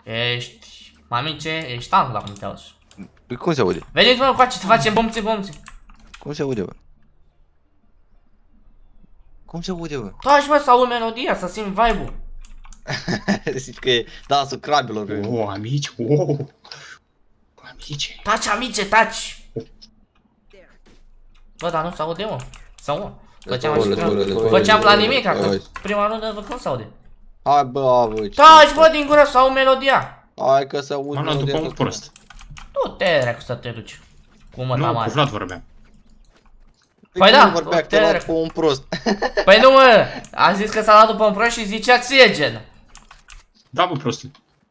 Ești... Mamice, ești tank la cum te auzi. Păi cum se aude? Veniți mă, coace, să facem bomțe. Cum se aude, bă? Cum se aude, bă? Taci mă, să aud melodia, să simt vibe-ul. Zici că e dansul crabilor, bă. Oh, amici, wow. Amici. Taci, amice, taci. Bă, dar nu se aude, mă. Sau mă? Făceam la nimic acum. Prima rundă, văd cum se aude. Hai, bă, bă. Taci, bă, din gură, să aud melodia. Hai că se aude M-am luat după un prost. Nu te dracu să te duci. Cum mă, Nu, mare. cu Vlad vorbeam. Păi da, vorbea că te-a luat pe un prost. Păi nu mă, a zis că s-a luat după un prost și zicea ție gen. Da, bă, prostul.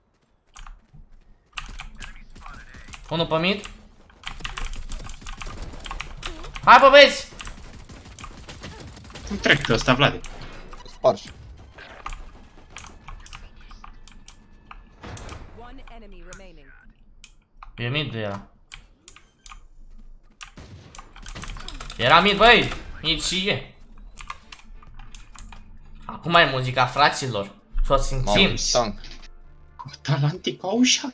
Unul pe mid. Hai bă băieți! Cum trec pe ăsta, Vlade? Spargi. E mid era. Era mid, băi! Mid și e. Acum e muzica fraților. S-o simțim. Tank. Talantic, aușa.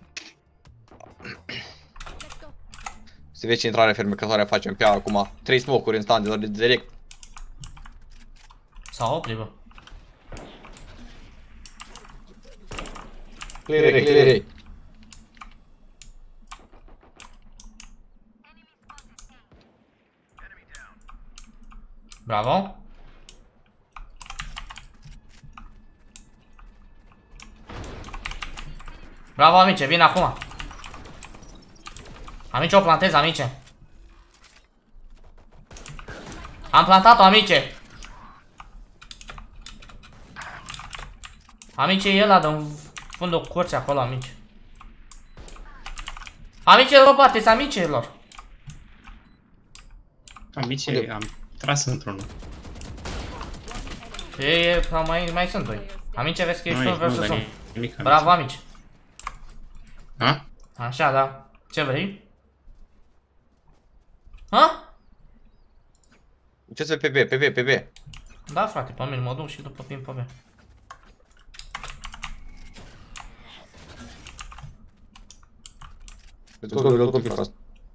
Se vede ce intrare fermecătoare facem pe ea acum. 3 smoke-uri în stand de direct. S-a oprit, bă. Clear. Bravo. Bravo, amice, vin acum. Amice, o plantez, amice. Am plantat-o, amice. Amice, e ăla de-n fundul curții acolo, amice. Amice, vă bateți, amicelor. Amici, am tras într-unul. Mai sunt doi. Amice, vezi că ești Nu, unul versus unul. nimic, Bravo, amice. Ha? Așa, da. Ce vrei? Ha? Ce să pe B? Da, frate, pe mine mă duc și după timp pe B. Let's go fast.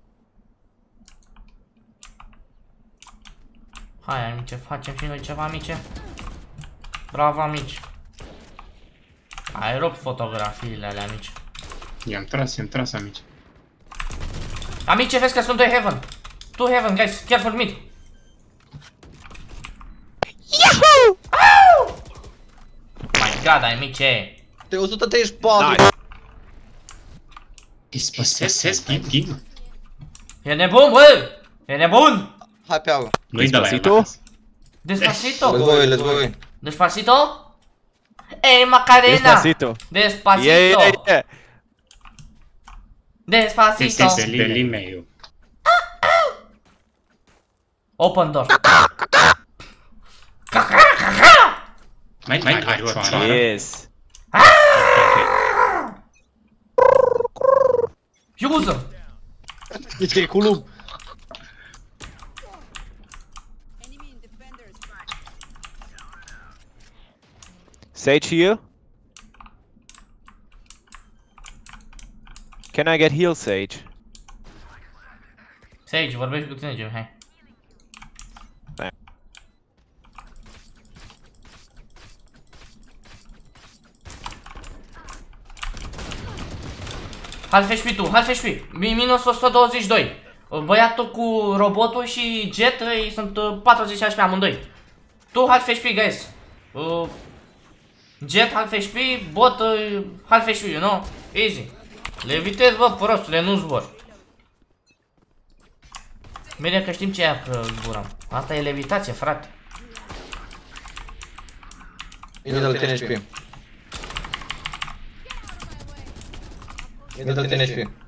Hai, amice, facem și noi ceva, amice. Bravo, amici. Ai rupt fotografiile alea, amici. I-am tras, amici. Amice, vezi că sunt 2 heaven. 2 heaven, guys, careful mid. Yahoo! My god, amice. Te 134. Îi spăsesc, game. E nebun, bă! E nebun! Hai pe avă. Nu-i de la el. Despacito! Let's go. Despacito? Ey, Macarena! Despacito. Despacito! Yeah. Despacito! Este meu. Open door. Mai are o cioară. Yes. Iuză! Ești cu lub. Sage here. Can I get heal, Sage? Sage, vorbești cu tine, Jimmy, hai. Half HP tu, half HP, minus 122. Băiatul cu robotul și Jet sunt 40 HP amândoi. Tu half HP, guys. Jet half HP, bot half HP, you know? Easy. Levitez, bă, prostule, nu zbor. Bine că știm ce e că zburăm. Asta e levitație, frate. Middle 10 HP. Middle 10 HP.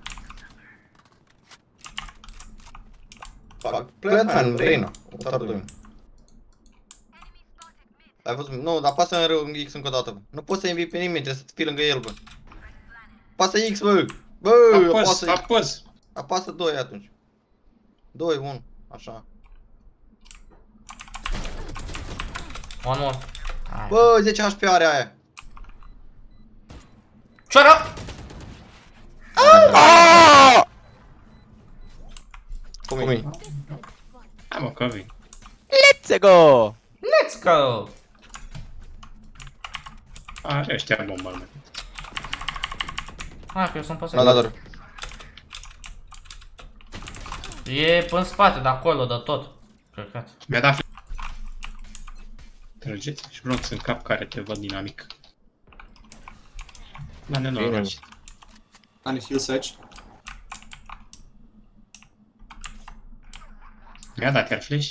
Planta în Reina. Ai văzut? Nu, dar apasă în X încă o dată. Nu poți să invii pe nimeni, trebuie să fii lângă el, bă. Apasă X, bă! Bă, apasă X. Apasă 2 atunci. 2, 1, așa. One more. Bă, 10 HP are aia. Cioară! Cum e? Hai mă, că vin. Let's go! Let's go! Are ăștia bomba, mă. Hai că eu sunt pe Da, da, da. E până în spate, de acolo, de tot. Căcat. Mi-a dat trăgeți și vreau să încap care te văd dinamic. La nenorocit. Ani heal Sage. Mi-a dat iar flash.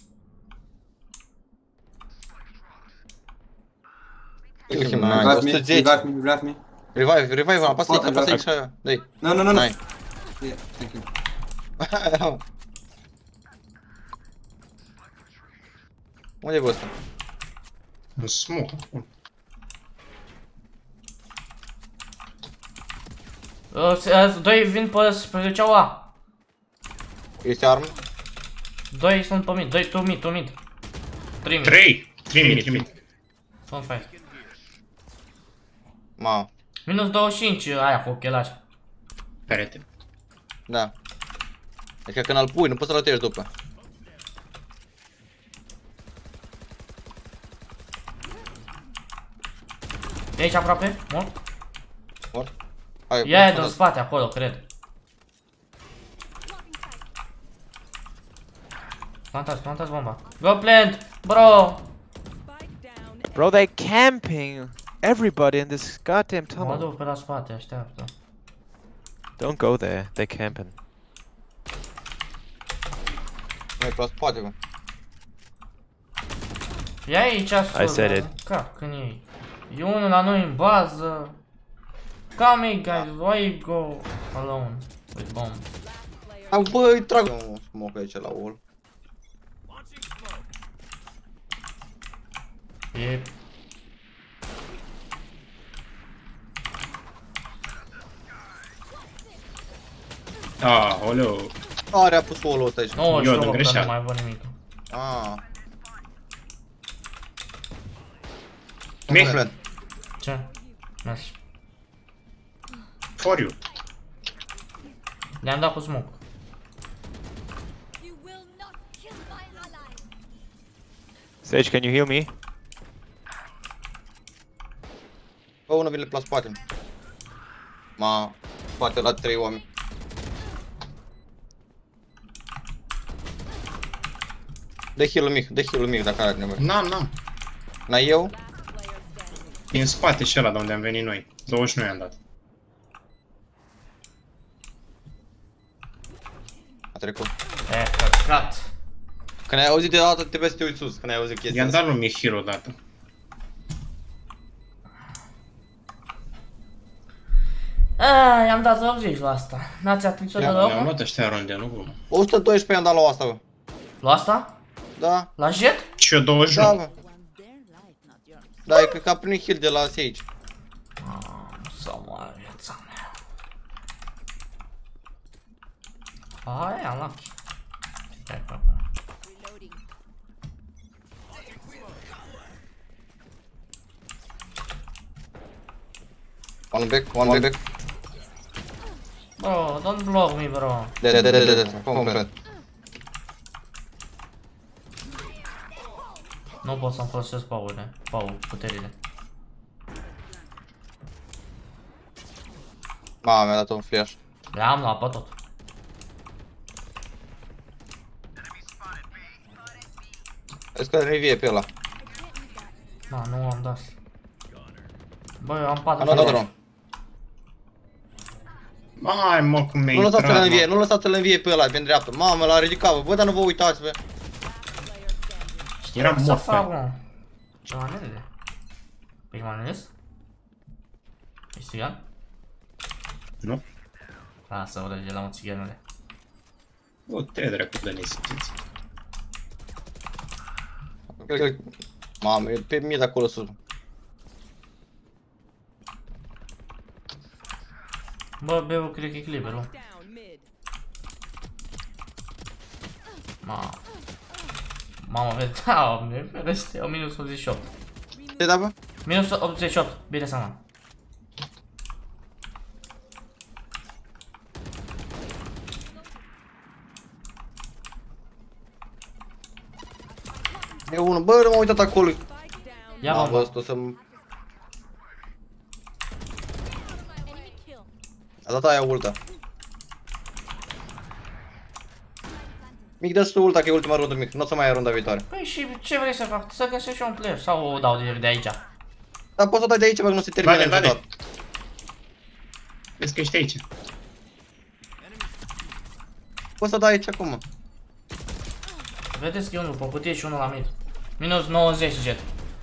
Revive Revive me. Revive, apasă X, dai. No. N-ai. Yeah, thank you. Unde e bă ăsta? Un smoke. Doi vin pe ceaua A. Este armă? Doi sunt pe mid, doi tu mid. 3 mid. 3 mid. Sunt fight. Mamă. Minus 25 aia cu ochelari. Perete. Da. Deci când îl pui, nu poți să-l rotești după. E aici aproape? Mort? Mort? Hai, Ia e din spate acolo, cred. Plantați bomba. Go plant, bro! Bro, they're camping everybody in this goddamn Mă tunnel. duc pe la spate, așteaptă. Don't go there, they're camping. Nu e pe la spate, bă. Ia aici I said sus, it. cap, când e. E unul la noi în bază. Come in, guys, why you go alone with bomb? Bă, îi trag un smoke aici la wall. E... Oleu. Are, a pus wall-ul ăsta aici. Nu, Eu știu de că nu greșeală. mai văd nimic. Mih, Ce? Mersi. for you. Le-am dat cu smoke. Sage, can you heal me? Bă, unul vine pe la spate. Spate la 3 oameni. Dă heal-ul mic dacă are nevoie. N-am. N-ai eu? E în spate și ăla de unde am venit noi. 29 am dat. A trecut. E, căcat. Când ai auzit deodată trebuie să te uiți sus, când ai auzit chestia I-am asta. dat lui Mihir odată. I-am dat 80 la asta. N-ați atins-o Ne-am deloc? luat ăștia ronde, nu glumă. 112 am dat la asta, bă. La asta? Da, La jet? Și eu 21. da, bă. Da, e cred că a primit heal de la Sage. Să moară viața mea. Hai, am luat. Stai pe acolo. One back. Bro, don't block me, bro. De. Concret. Nu pot să-mi folosesc puterile. Mama, mi-a dat un flash. Le-am luat pe tot. Vezi că revie pe ăla. Da, nu am dat. Bă, eu am 4 Am dat flash. drone. Hai mă, cum mi-ai Nu lăsați-l intrat, în vie, mă. nu lăsați-l în vie pe ăla, pe dreapta. Mamă, l-a ridicat, bă, dar nu vă uitați, bă. Era Ce să mort, fac, bă. mă? Ce manele? Pe manelist? Ești țigan? Nu? Lasă, urăge la un țiganule. O, te dracu de nesimțiți. Mamă, e pe mie de acolo sus. Bă, beu, cred că e clipperul. Mamă, vede, doamne, ferește, o minus 88. Ce da, bă? Minus 88, bine seama. E unul, bă, nu m-am uitat acolo. Ia Am mă, văzut, o să-mi... A dat aia ulta. Mic, dă-ți tu ulta, că e ultima rundă, mic. Nu o să mai ai runda viitoare. păi și ce vrei să fac? Să găsesc și un player sau o dau de aici? Dar poți să o dai de aici, bă, că nu se termină Vale, niciodată. vale. Vezi că ești aici. Poți să o dai aici acum. Vedeți că e unul pe cutie și unul la mid. Minus 90 jet.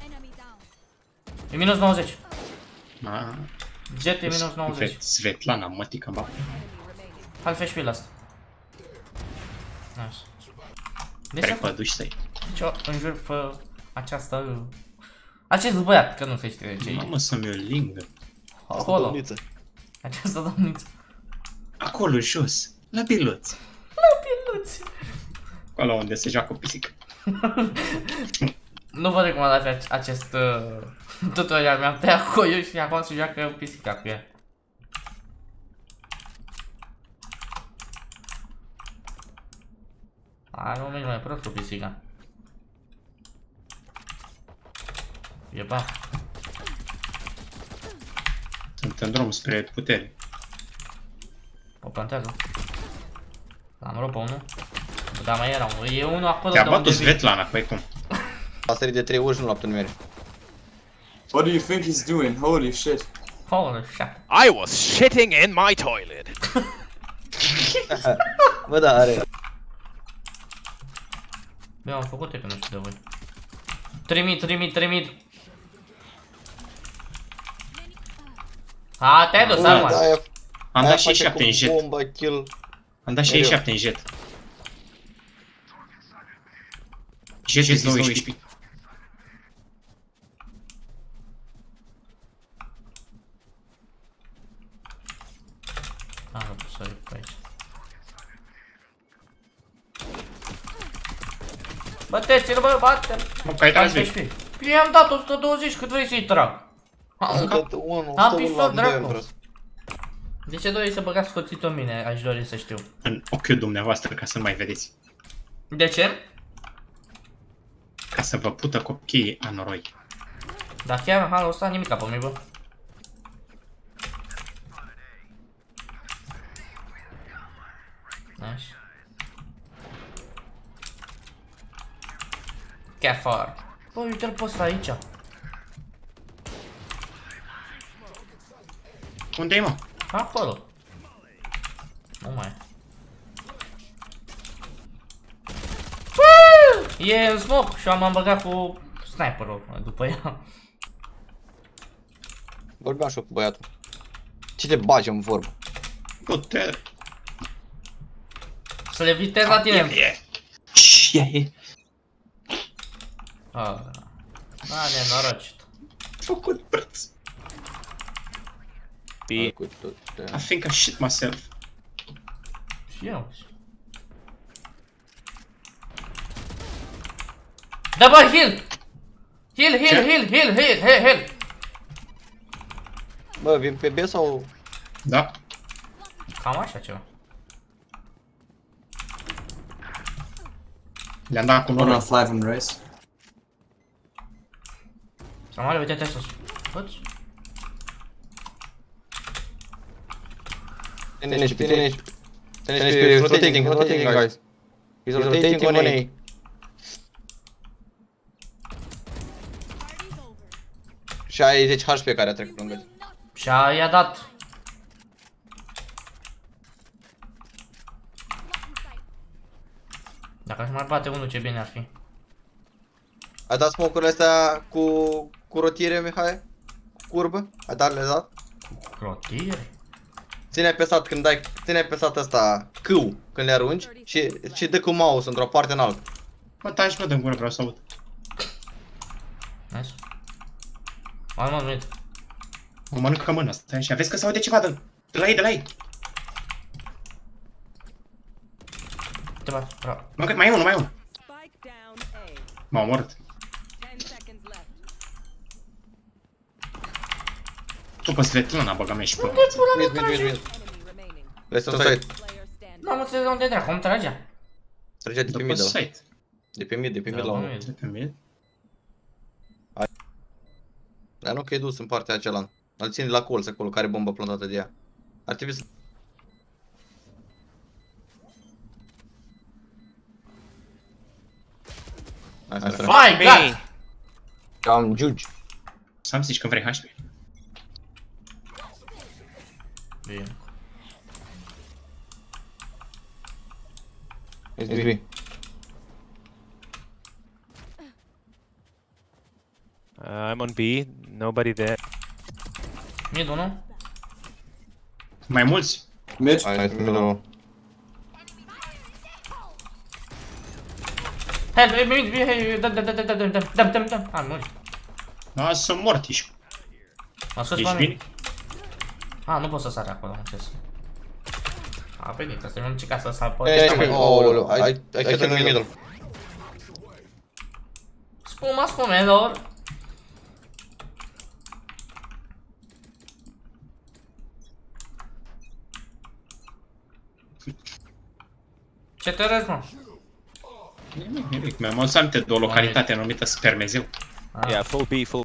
E minus 90. Jet e minus 90. Svetlana, mătica, bă. Hai flash pe ăsta. Nice. De ce? Prepăduși să-i. Ce înjur pe această... Acest băiat, că nu se știe ce e. Mamă, să-mi o lingă. Acolo. Domniță. Această domniță. Acolo, jos. La piloți. Piluți. Acolo unde se joacă pisică. Nu vă recomandați acest tutorial, mi-am tăiat coiul și acum se joacă pisica cu el. Hai, nu mergi mai prost cu pisica. E ba. Sunt în drum spre putere. O plantează. L-am rupt pe unul. Da, mai era unul. E unul acolo Te-a de unde bătut vin. Svetlana, păi cum? A sărit de 3 ori și nu l-a putut nimeri. What do you think he's doing? Holy shit. Holy shit. I was shitting in my toilet. Bă, da, are. Bine, am făcut-o că nu știu de voi. Trimit. A, te-ai dus, Da, acum. aia- Am aia dat și face 7 în cu jet. bomba, kill. Am dat și Mereu. 7 în jet. Jet e 12. Ah, nu pot să ridic pe aici. Băteți-l, bă, bate-l! Mă, că ai tras Hai, bine. eu i-am dat 120, cât vrei să-i trag? Am dat unul, Am stă pistol, unul la dracu. doi în braț. De ce doriți să băgați scoțitul în mine? Aș dori să știu. În ochiul dumneavoastră, ca să nu mai vedeți. De ce? Ca să vă pută copiii a noroi. Dar chiar în halul ăsta nimica pe mine, bă. Nice. Careful. Bă, uite-l pe ăsta aici. Unde-i, mă? Acolo. Nu mai e. E în smoke și m-am băgat cu sniperul după ea. Vorbeam și eu cu băiatul. Ce te bagi în vorbă? Putere. Să le vitez la tine. E. Ah, nenorocit. Făcut brăț. B. Cu tot, I think I shit myself. Și eu. Da, bă, heal! Heal! Bă, vin pe B sau... Da. Cam așa ceva. Le-am dat cu One noroi. on 5 on race. Samale, uite-te sus. Poți? Finish, rotating, guys. He's rotating on A. Și ai 10 HP care a trecut lângă. Și i-a dat. Dacă aș mai bate unul, ce bine ar fi. Ai dat smoke-urile astea cu rotire, Mihai? Cu curbă? Ai dat, le-ai dat? Rotire? Ține pe sat când dai, ține pe sat ăsta câu când le arunci și dă cu mouse într-o parte înaltă. Mă, taci, mă, dă-mi gură, vreau să aud. Nice. Hai, mă, venit. Mă mănâncă mâna, stai așa. Vezi că se aude ceva de la ei, de la ei. Te bat, bravo. Mă, mai e unul, mai e unul. Spike down A. M-au omorât. 10 seconds left. Tu pe Svetlana băga mea și pe Mid. Enemy remaining. Left on side. Player standing. Nu am înțeles de unde dracu, îmi tragea. Trăgea de pe După middle. site. De pe mid Da, la bă, 1. mid. De pe mid. Dar nu că e dus în partea aceea. Îl ține la colț acolo, care bomba plantată de ea. Ar trebui să... My God! Cam Juge. Să-mi zici când vrei HP. Bine. SB. I'm on B. Nobody there. Mid 1. Mai mulți? Mid. Hai, middle. Help, mid, dăm. Ah, nu. Da, sunt mortiși. Am scos Ești pe bine? mine. Ah, nu pot să sar acolo, am înțeles. A venit, asta nu ca să sar pe ăsta mai. Oh, ai hit în middle. Spumelor. Ce te rezi, mă? Nimic. Mi-am adus aminte de o localitate numită Spermezeu. Yeah, full B, full.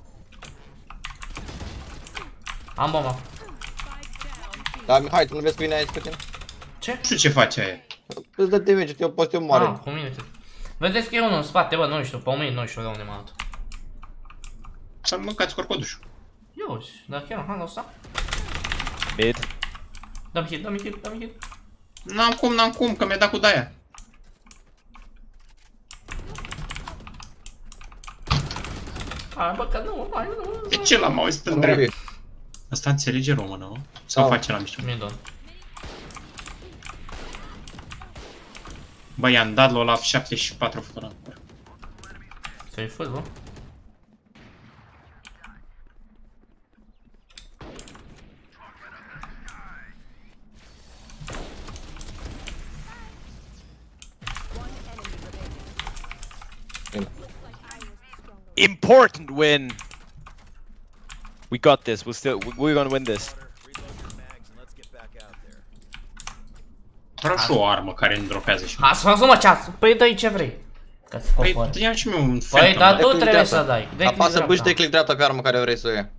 Am bomba. Da, Mihai, tu nu vezi că vine aici pe tine? Ce? Nu știu ce face aia. Îți dă damage, te-o poți te omoare. Ah, cu mine. Vedeți că e unul în spate, bă, nu știu, pe mine, nu știu de unde m-a dat. Să mâncați corcodușul. Eu, dar chiar, hai, ăsta. Mid. Dă-mi hit. N-am cum, că mi-a dat cu daia. Hai, bă, că nu. De ce l-am auzit în drept? Asta înțelege română, nu? Sau face la mișto? Mi-e don. Bă, i-am dat la Olaf 74 fără. Să-i făt, bă. Important win. We got this. We're gonna win this. Vreau și o armă care îmi dropează și mie. Hai să fac mă ceas. Păi dă-i ce vrei. Că ți Păi, popor. ia și mie un Păi, Phantom. dar tu click trebuie dreapta. să dai. Dă-i Apasă click B și dă dreapta. click dreapta pe armă care vrei să o iei.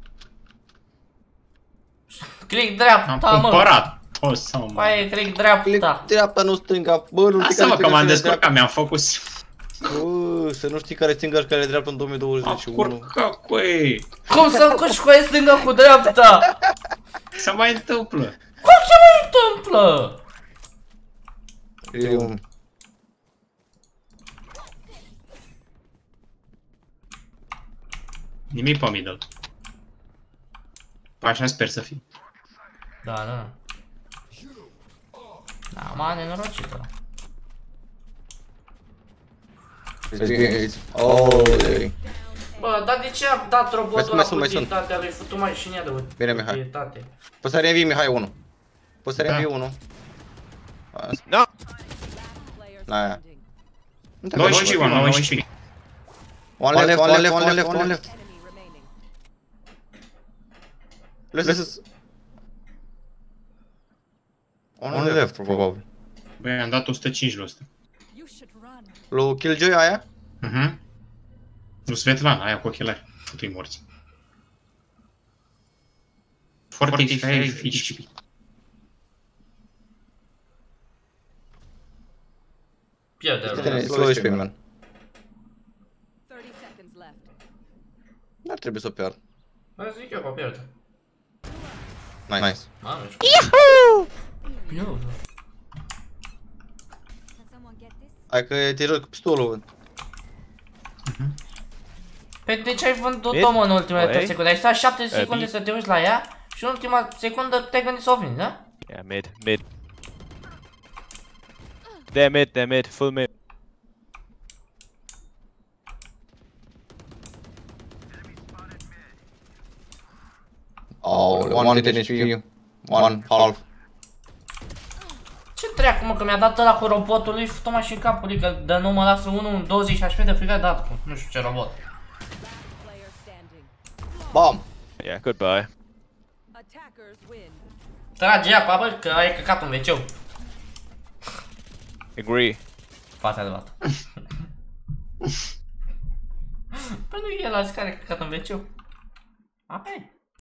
Click Am dreapta, mă. cumpărat. O să mă... Păi, click dreapta. Dreapta, nu stânga. Bă, nu știi Lasă-mă care că m-am e descurcat, mi-am focus. Bă, să nu știi care e stânga și care e dreapta în 2021. Curcă cu ei. Cum să încuci cu aia stânga cu dreapta? Se mai întâmplă. Cum se mai întâmplă? E un... Nimic pe middle. Așa sper să fie. Da. Da, m-a nenorocită. Oh, Bă, dar de ce a dat robotul Mai ăla sunt. utilitatea lui Futumai și nea de Bine, Mihai. utilitate? Poți să revii Mihai 1. Poți să Da. revii 1. No. La aia. 19. One left. Enemy remaining. Let's... One left, probabil. Băi, am dat 105 la ăsta. You should run. Lui Killjoy aia? Mhm. Nu Svetlana, aia cu ochelari. Putu-i morți. 45 HP. Pierde. Slow HP, man. 30 seconds left. N-ar trebui să o pierd. Bă, zic eu că pierde. Nice. Mamă, ești. Eu. Can someone get this? Hai că te joc cu pistolul, văd. Păi de ce ai vândut-o, Mid? mă, în ultimele Oi? 3 secunde? Ai stat 7 secunde mid. să te uiți la ea și în ultima secundă te-ai gândit să o vinzi, da? Yeah, mid. They're mid, full mid. Oh, one hit HP. One half. Ce treacă, mă, că mi-a dat ăla cu robotul lui Futumai și în capul lui, că de nu mă lasă unul în 20 HP de fiecare dată cu nu știu ce robot. Player standing. Bam! Yeah, goodbye. Attackers win. Trage apa, bă, că ai căcat un wc-ul. Agree. Partea de dată. Păi nu e el azi care a căcat în WC-ul. Apa e.